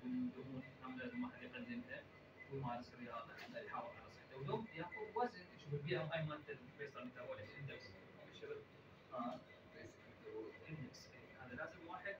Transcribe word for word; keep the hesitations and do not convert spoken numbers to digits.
والدهون هم لازم واحد يقللها ويمارس الرياضه حتى يحافظ على صحته، ولو ياخذ وزن، شوف البي ام اي مالت البيست ميتابوليك اندكس